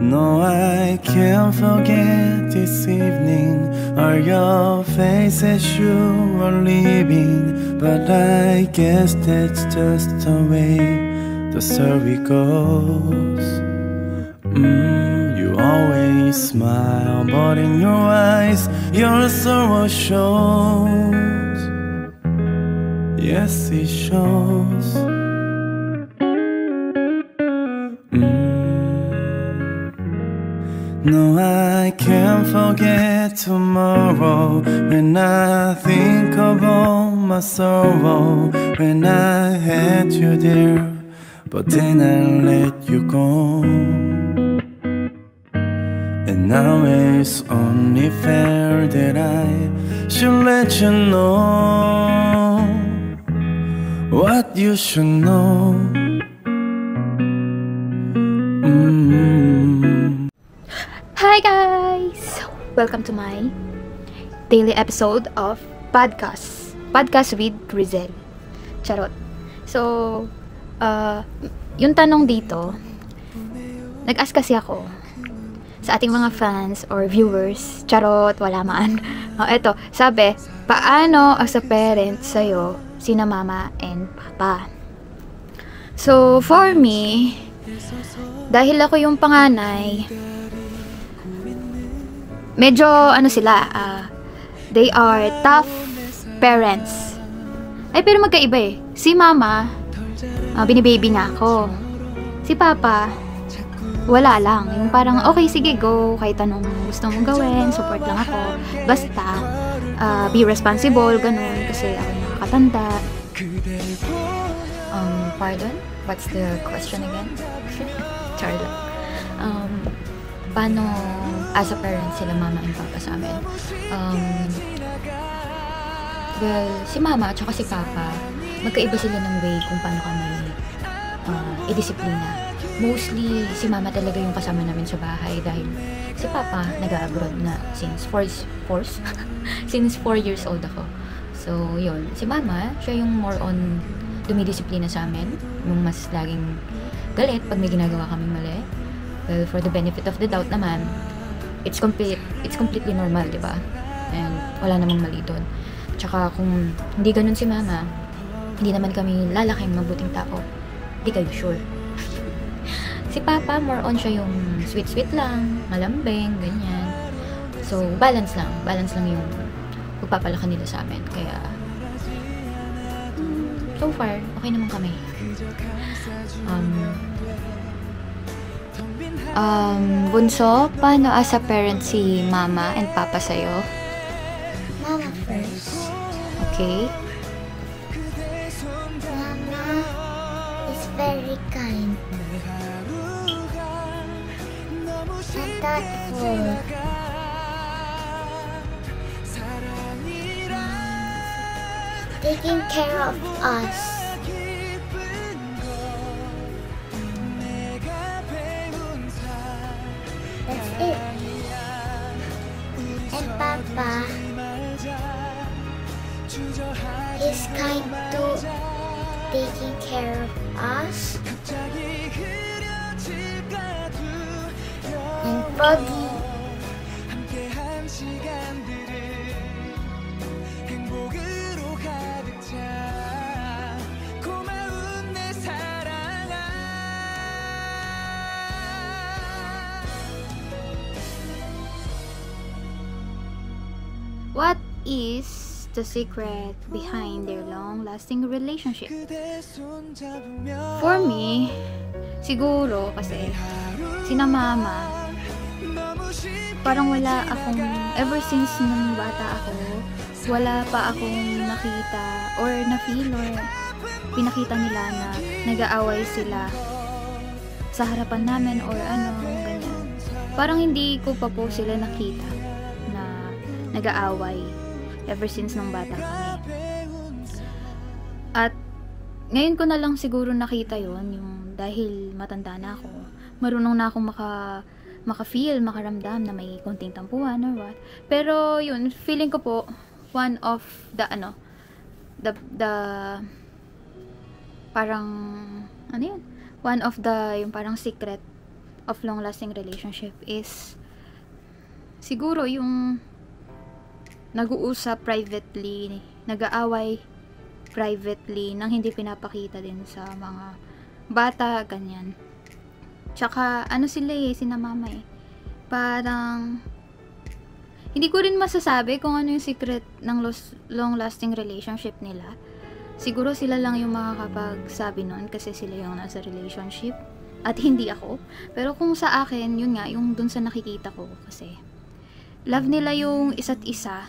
No, I can't forget this evening. Are your faces you are leaving? But I guess that's just the way the story goes. You always smile, but in your eyes your sorrow shows. Yes, it shows. No, I can't forget tomorrow. When I think of all my sorrow, when I had you there, but then I let you go. And now it's only fair that I should let you know what you should know. Hi guys! Welcome to my daily episode of Podcast with Grizel. Charot. So, yung tanong dito, nag-ask kasi ako sa ating mga fans or viewers. Charot, wala man. Eto, sabi, paano as a parent sa'yo sina mama and papa? So, for me, dahil ako yung panganay, medyo sila, they are tough parents. Ay, pero magkaiba eh. Si mama, binibaby niya ako. Si papa, wala lang. Yung parang, okay, sige, go. Kahit anong gusto mong gawin, support lang ako. Basta, be responsible, ganun. Kasi ako nakakatanda. Pardon? What's the question again? Charlotte. Paano as a parent sila mama and papa sa amin? Well, si mama at saka si papa, magkaiba sila ng way kung paano kami i-disiplina. Mostly, si mama talaga yung kasama namin sa bahay dahil si papa nag-abroad na since 4 years old ako. So, yun. Si mama, siya yung more on dumidisiplina sa amin. Yung mas laging galit pag may ginagawa kaming mali. Well, for the benefit of the doubt naman, it's completely normal, di ba? And wala namang mali doon. Tsaka kung hindi ganun si mama, hindi naman kami lalaking mabuting tao. Hindi kayo sure. Si papa, more on siya yung sweet-sweet lang, malambing, ganyan. So, balance lang. Balance lang yung pagpapalaki nila sa amin. Kaya, so far, okay naman kami. Bunso, paano as a parent si mama and papa sa'yo? Mama first. Okay. Mama is very kind and thoughtful. Taking care of us. That's it. And Papa is kind to taking care of us. And Foggy What is the secret behind their long-lasting relationship? For me, siguro kasi sina mama, parang wala akong, ever since nung bata ako, wala pa akong nakita or na-feel or pinakita nila na nag-aaway sila sa harapan namin or ganyan. Parang hindi ko pa po sila nakita na nag-aaway ever since nung bata kami. At ngayon ko na lang siguro nakita yon, yung dahil matanda na ako, marunong na akong maka-feel, makaramdam na may konting tampuhan or what. Pero yun, feeling ko po one of the parang one of the yung parang secret of long-lasting relationship is siguro yung nag-uusap privately, nag-aaway privately, nang hindi pinapakita din sa mga bata, ganyan. Tsaka, ano sila sina mama parang, hindi ko rin masasabi kung ano yung secret ng long-lasting relationship nila. Siguro sila lang yung makakapagsabi nun kasi sila yung nasa relationship at hindi ako. Pero kung sa akin, yun nga, yung dun sa nakikita ko kasi love nila yung isa't isa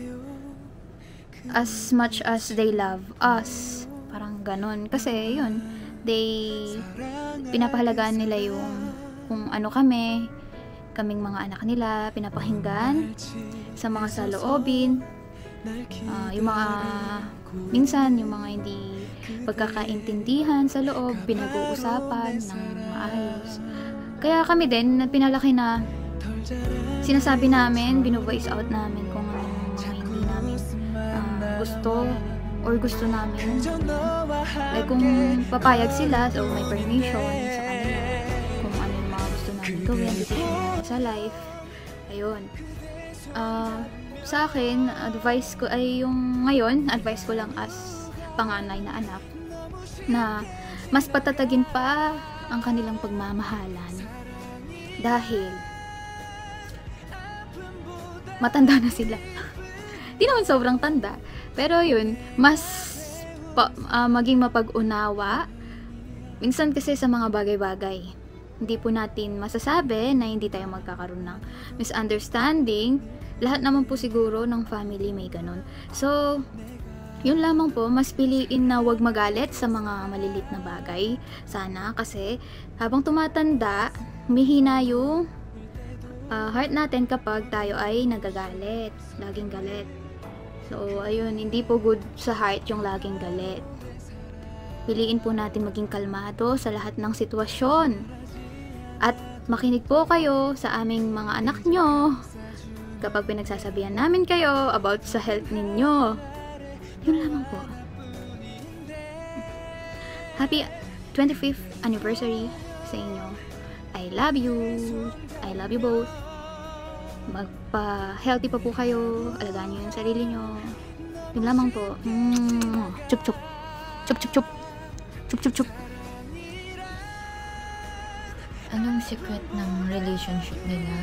as much as they love us. Parang ganun. Kasi yun, pinapahalagaan nila yung kung ano kaming mga anak nila, pinapakinggan sa mga saloobin, yung mga minsan yung mga hindi pagkakaintindihan sa loob, pinag-uusapan ng maayos. Kaya kami din, pinalaki na sinasabi namin, bino-voice out namin kung ano yung mga hindi namin gusto or gusto namin. Like kung papayag sila, so may permission sa kanila kung ano yung mga gusto namin gawin, decision namin sa life. Ayun. Sa akin, advice ko ay yung ngayon, advice ko lang as panganay na anak na mas patatagin pa ang kanilang pagmamahalan dahil matanda na sila. Di naman sobrang tanda, pero yun, mas maging mapag-unawa minsan kasi sa mga bagay-bagay. Hindi po natin masasabi na hindi tayo magkakaroon ng misunderstanding. Lahat naman po siguro ng family may ganun. So, yun lamang po, mas piliin na wag magalit sa mga malilit na bagay. Sana, kasi habang tumatanda, humihina yung heart natin kapag tayo ay nagagalit. Laging galit. So, ayun, hindi po good sa heart yung laging galit. Piliin po natin maging kalmado sa lahat ng sitwasyon. At makinig po kayo sa aming mga anak nyo kapag pinagsasabihan namin kayo about sa health ninyo. Yun lamang po. Happy 25th anniversary sa inyo. I love you. I love you both. Magpa-healthy pa po kayo. Alagaan nyo yung sarili nyo. Yun lamang po. Chup chup. Chup chup chup. Chup chup chup. Anong secret ng relationship nila?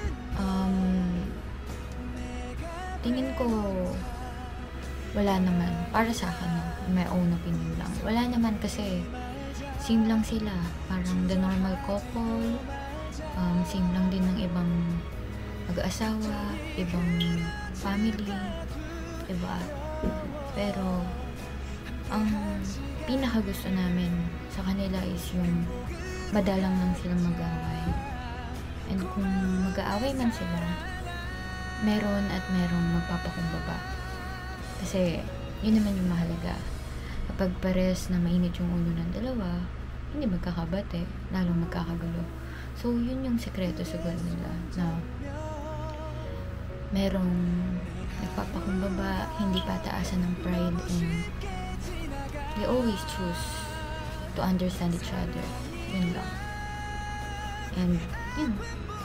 Tingin ko wala naman. Para sa akin, my own opinion lang. Wala naman kasi same lang sila. Parang the normal couple. Same lang din ng ibang mag-asawa, ibang family, diba? Pero ang pinakagusto namin sa kanila is yung madalang lang silang mag-away. And kung mag-aaway man sila, meron at merong magpapakumbaba. Kasi yun naman yung mahalaga. Kapag pares na mainit yung ulo ng dalawa, hindi magkakabate, lalong magkakagulo. So yun yung sekreto siguro nila, na merong nagpapakumbaba, hindi pataasan ng pride, and they always choose to understand each other. Yun lang. And yun.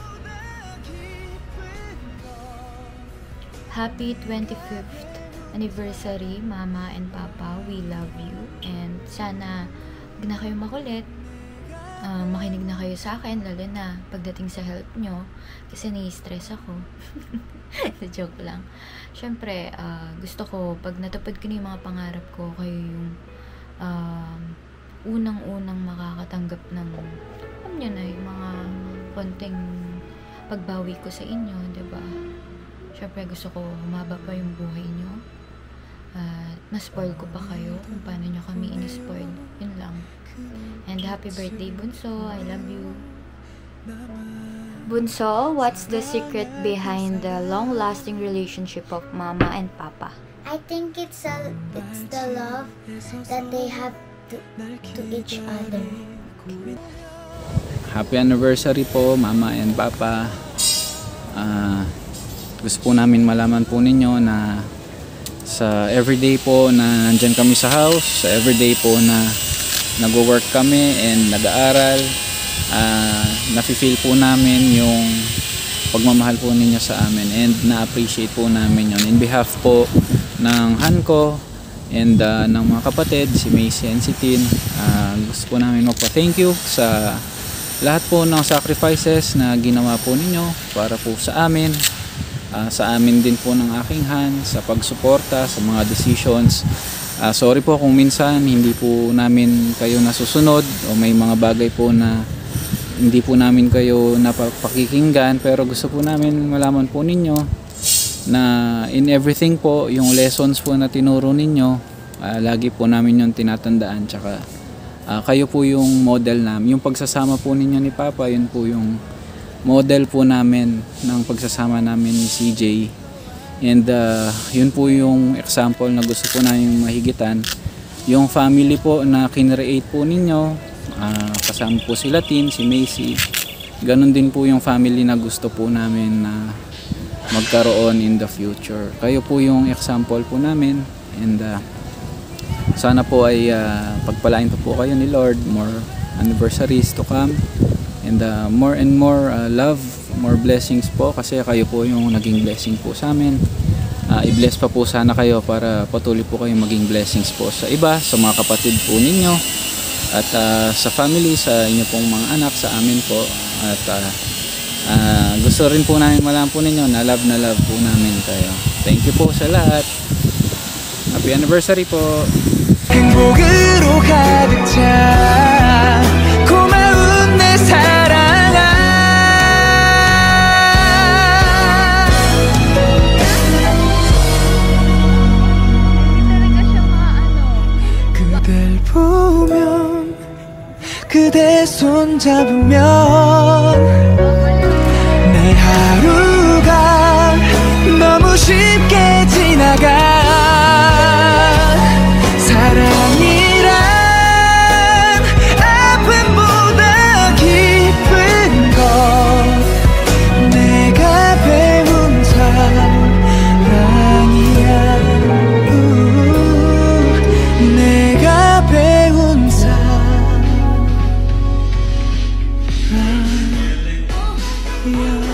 Happy 25th anniversary, Mama and Papa. We love you. And sana huwag na kayo makulit. Makinig na kayo sa akin, lalo na pagdating sa health nyo. Kasi nai-stress ako. Joke lang. Siyempre, gusto ko, pag natupad ko na yung mga pangarap ko, kayo yung unang-unang makakatanggap ng, alam nyo na, yung mga konting pagbawi ko sa inyo, diba? Siyempre, gusto ko humaba pa yung buhay nyo. Mas-spoil ko pa kayo kung paano nyo kami in-spoil. Yun lang. And happy birthday, Bunso. I love you. Bunso, what's the secret behind the long-lasting relationship of Mama and Papa? I think it's the love that they have to each other. Happy anniversary po, Mama and Papa. Gusto po namin malaman po ninyo na sa everyday po na nandyan kami sa house, sa everyday po na nag-work kami and nag-aaral, nafe-feel po namin yung pagmamahal po ninyo sa amin, and na-appreciate po namin yun. In behalf po ng Hanko and ng mga kapatid, si Macy and si Tin, gusto po namin magpa-thank you sa lahat po ng sacrifices na ginawa po ninyo para po sa amin din po ng aking Han, sa pagsuporta sa mga decisions. Sorry po kung minsan hindi po namin kayo nasusunod o may mga bagay po na hindi po namin kayo napakikinggan, pero gusto po namin malaman po ninyo na in everything po, yung lessons po na tinuro ninyo, lagi po namin yung tinatandaan. Tsaka kayo po yung model namin. Yung pagsasama po ninyo ni Papa, yun po yung model po namin ng pagsasama namin ni CJ. And yun po yung example na gusto po namin mahigitan. Yung family po na kinreate po ninyo, kasama po sila Tin, si Macy. Ganon din po yung family na gusto po namin na magkaroon in the future. Kayo po yung example po namin, and sana po ay pagpalain po kayo ni Lord, more anniversaries to come, and more and more love, more blessings po, kasi kayo po yung naging blessing po sa amin. I-bless pa po sana kayo para patuloy po kayong maging blessings po sa iba, sa mga kapatid po ninyo, at sa family, sa inyo pong mga anak, sa amin po. At gusto rin po namin malaman po ninyo na love po namin kayo. Thank you po sa lahat. Happy anniversary po. 행복으로 가득 차 고마운 내 사랑아, 그댈 보면 그대 손 잡으면 내 하루가 너무 쉽게 지나가. 사랑이란 아픔보다 깊은 것, 내가 배운 사랑이야. 내가 배운 사랑이야.